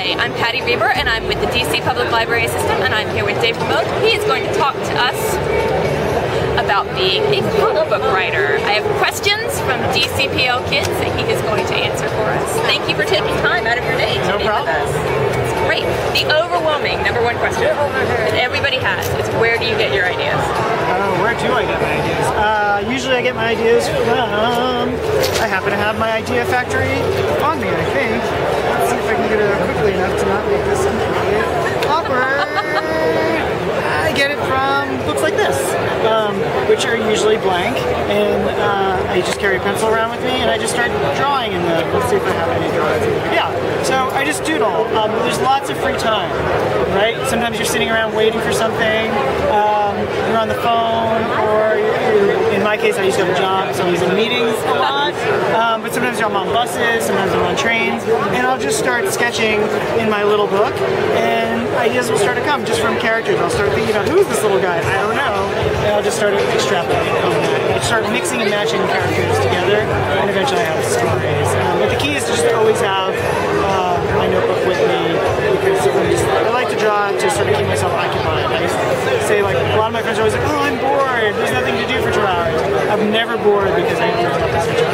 Hi, I'm Patty Reber, and I'm with the DC Public Library System, and I'm here with Dave Remote. He is going to talk to us about being a comic book writer. I have questions from DCPL kids that he is going to answer for us. Thank you for taking time out of your day to be with us. It's great. The overwhelming #1 question that everybody has is, where do you get your ideas? Where do I get my ideas? Usually I get my ideas from, I happen to have my idea factory on me, I think. Let's see if I can get it out quickly enough to not make this completely awkward. I get it from books like this, which are usually blank, and I just carry a pencil around with me and I just start drawing in them. Let's see if I have any drawings in there. Yeah, so I just doodle. There's lots of free time, right? Sometimes you're sitting around waiting for something, you're on the phone, or in my case I used to have a job, so I was in meetings a lot, but sometimes I'm on buses, sometimes I'm on trains, and I'll just start sketching in my little book, and ideas will start to come just from characters. I'll start thinking about, who's this little guy? I don't know, and I'll just start extrapolating on that. I start mixing and matching characters together, and eventually I have stories. But the key is just to always have my notebook with me, because I like to draw to sort of keep myself occupied. I say, like, a lot of my friends are always like, oh, I'm bored, there's nothing to do for 2 hours. I'm never bored because I know what this is.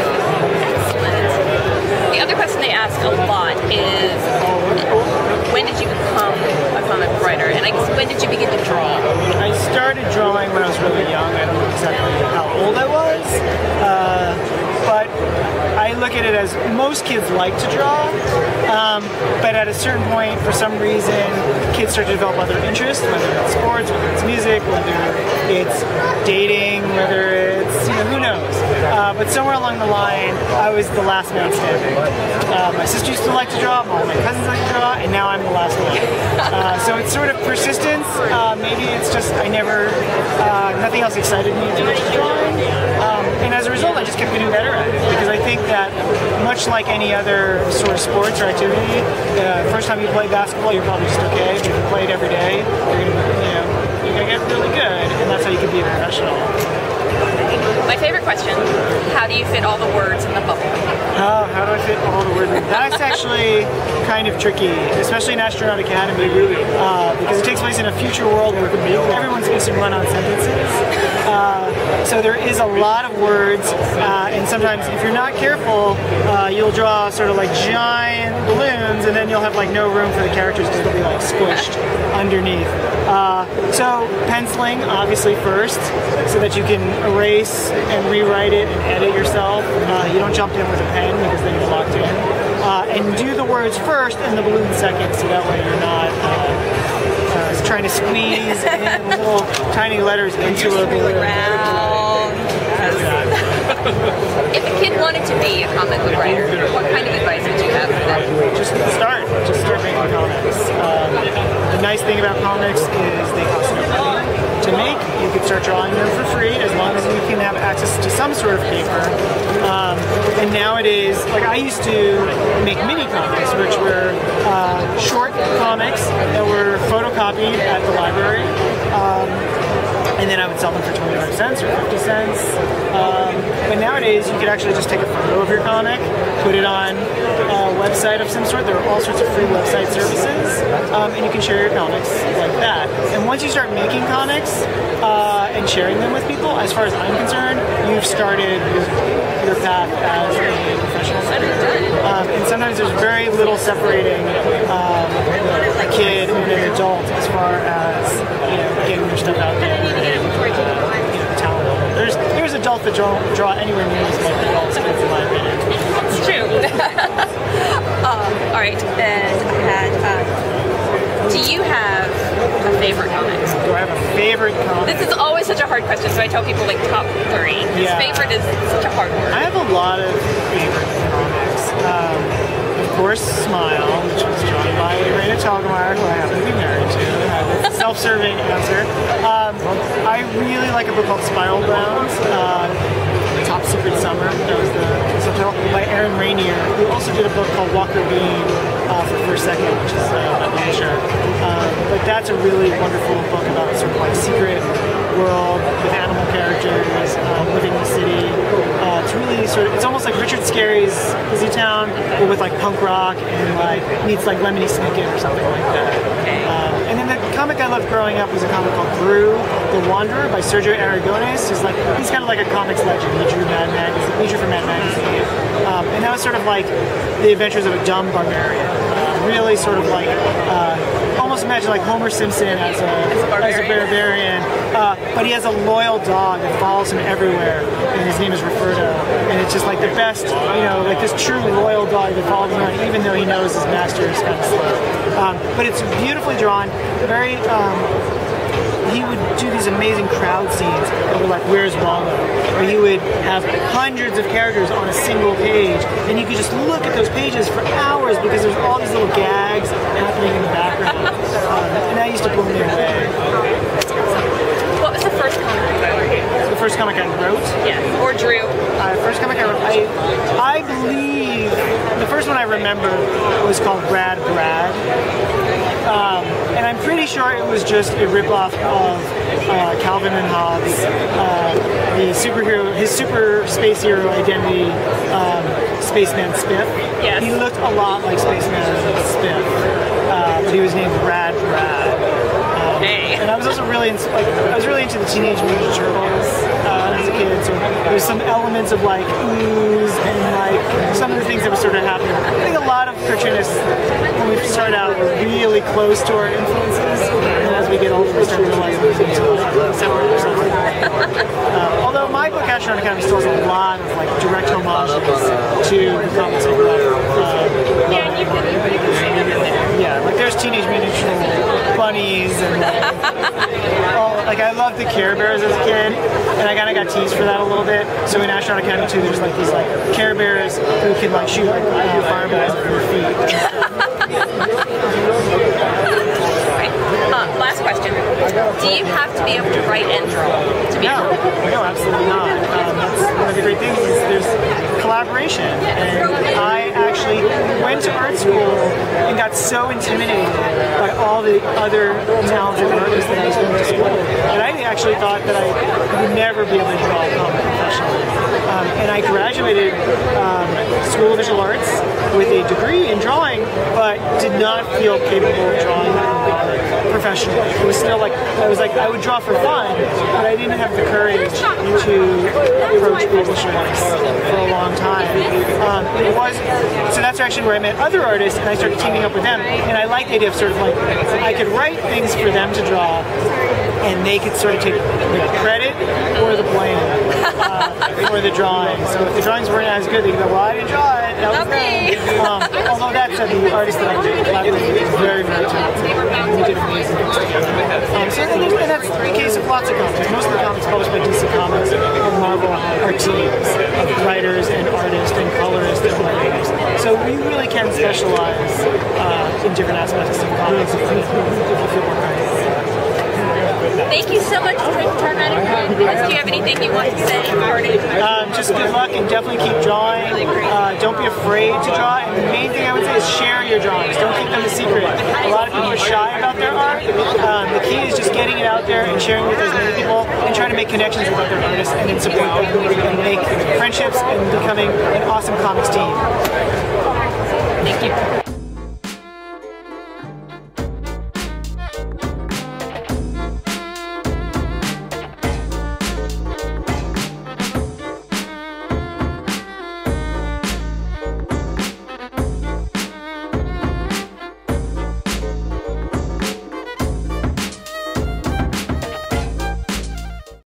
The other question they ask a lot is, when did you become a comic book writer? And I guess, when did you begin to draw? I started drawing when I was really young. I don't know exactly how old I was, but I look at it as most kids like to draw, but at a certain point, for some reason, kids start to develop other interests, whether it's sports, whether it's music, whether it's dating, whether it's, who knows. But somewhere along the line, I was the last man standing. My sister used to like to draw, all my cousins like to draw, and now I'm the last one. So it's sort of persistence. Maybe it's just nothing else excited me as much as drawing. And as a result, I just kept getting better at it, because I think that much like any other sort of sports or activity, the first time you play basketball, you're probably just okay. But if you play it every day, you're gonna get really good, and that's how you can be a professional. My favorite question, how do you fit all the words in the bubble? Oh, how do I fit all the words in? That's actually kind of tricky, especially in Astronaut Academy, because it takes place in a future world where everyone's supposed to run on sentences. So there is a lot of words, and sometimes if you're not careful, you'll draw sort of like giant balloons, and then you'll have like no room for the characters because they'll be like squished underneath. So penciling, obviously, first, so that you can erase and rewrite it and edit yourself. You don't jump in with a pen because then you're locked in. And do the words first and the balloon second, so that way you're not trying to squeeze in little tiny letters into a balloon. If a kid wanted to be a comic book writer, what kind of advice would you have for them? Just start making comics. The nice thing about comics is they cost no money to make. You can start drawing them for free as long as you can have access to some sort of paper. And nowadays, like, I used to make mini comics, which were short comics that were photocopied at the library. And then I would sell them for 25 cents or 50 cents. But nowadays, you could actually just take a photo of your comic, put it on a website of some sort. There are all sorts of free website services, and you can share your comics like that. And once you start making comics and sharing them with people, as far as I'm concerned, you've started your path as a professional writer. And sometimes there's very little separating a kid and an adult as far as getting your stuff out there. Talent. There's adults that don't draw anywhere near as much adults, kids, in my opinion. It's true. All right, and do you have a favorite comic? Do I have a favorite comic? This is always such a hard question, so I tell people like top 3. Because favorite is such a hard word. I have a lot of favorite comics. Of course, Smile, which was drawn by Raina Telgemeier, who I happen to be married to. That's a self-serving answer. I really like a book called Spiral Bound. Top Secret Summer. That was the subtitle by Aaron Rainier, who also did a book called Walker Bean for First Second, which is a publisher. But that's a really wonderful book about sort of like secret world with animal characters living in the city. It's really sort of, it's almost like Richard Scarry's Busy Town, but with like punk rock and like meets like Lemony Snicket or something like that. And then the comic I loved growing up was a comic called Brew, The Wanderer by Sergio Aragones. He's kind of like a comics legend. He drew for Mad Magazine. And that was sort of like the adventures of a dumb barbarian. Really sort of like, almost imagine like Homer Simpson as a barbarian. But he has a loyal dog that follows him everywhere, and his name is Roberto. And it's just like the best, like this true loyal dog that follows him around, even though he knows his master is kind of slow. But it's beautifully drawn, very. He would do these amazing crowd scenes that were like Where's Waldo, where he would have hundreds of characters on a single page, and you could just look at those pages for hours because there's all these little gags happening in the background, and that used to blow me away. What was the first comic you wrote? The first comic I wrote? Yeah, or drew. First comic I wrote, I believe the first one I remember was called Brad. And I'm pretty sure it was just a ripoff of Calvin and Hobbes, his super space hero identity, Spaceman Spiff. Yes. He looked a lot like Spaceman Spiff, but he was named Brad. And I was also really into, the Teenage Mutant Turtles as a kid, so there's some elements of like ooze and like some of the things that were sort of happening. I think a lot of cartoonists, when we start out, were really close to our influences, and as we get older, we start to realize we need to separate ourselves. Although my book, Astronaut Academy, still has a lot of like direct homages to the comics I love. Yeah, you can see them in there. Yeah, like there's Teenage Mutant Ninja Bunnies and like I loved the Care Bears as a kid, and I kind of got teased for that a little bit. So in Astronaut Academy 2, there's like these like Care Bears who can like shoot like fireballs at your feet. Last question. Do you have to be able to write and draw to be No, absolutely not. That's one of the great things is there's collaboration. And I actually went to art school and got so intimidated by all the other talented artists that I was going to school with. And I actually thought that I would never be able to draw a comic professionally. And I graduated School of Visual Arts with a degree in drawing, but did not feel capable of drawing professionally. It was still like I would draw for fun, but I didn't have the courage to approach publishing for a long time. So that's actually where I met other artists, and I started teaming up with them. And I liked the idea of sort of like I could write things for them to draw, and they could sort of take the credit or the blame for the drawing. So if the drawings weren't as good, they could go, "Well, I didn't draw it. That was them." Although that said, the artist that I collaborated with was very, very talented. We did amazing things together. And that's the case of lots of comics. Most of the comics published by DC Comics and Marvel are teams of writers and artists and colorists and writers. So we really can specialize in different aspects of comics if you feel more kind. Thank you so much for taking time out of your day. Do you have anything you want to say? Just good luck and definitely keep drawing. Don't be afraid to draw. And the main thing I would say is share your drawings. Don't keep them a secret. A lot of people are shy about their art. The key is just getting it out there and sharing with as many people and trying to make connections with other artists and then support them and make friendships and becoming an awesome comics team. Thank you.